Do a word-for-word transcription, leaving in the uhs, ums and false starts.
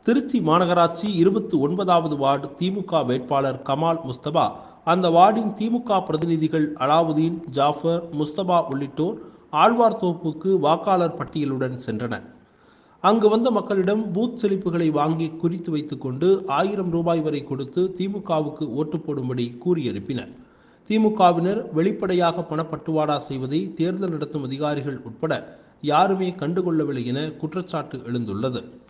திருச்சி மாநகராட்சி இருபத்தி ஒன்பதாவது வார்டு திமுக வேட்பாளர் கமால் முஸ்தபா அந்த வார்டின் திமுக பிரதிநிதிகள் அலாவுதீன், ஜாஃபர், முஸ்தபா உள்ளிட்டோர் ஆழ்வார்தோப்புக்கு வாக்காளர் பட்டியலுடன் சென்றனர். அங்கு வந்த மக்களிடம் பூத் செலிப்புகளை வாங்கி குறித்து வைத்துக் கொண்டு ஆயிரம் ரூபாய் வரை கொடுத்து திமுகவுக்கு ஓட்டு போடும்படி கூறி அனுப்பினர். திமுகவினர் வெளிப்படையாக பணப்பட்டுவாடா செய்வதை தேர்தல் நடத்தும் அதிகாரிகள் உட்பட யாருமே கண்டுகொள்ளவில்லை என குற்றச்சாட்டு எழுந்துள்ளது.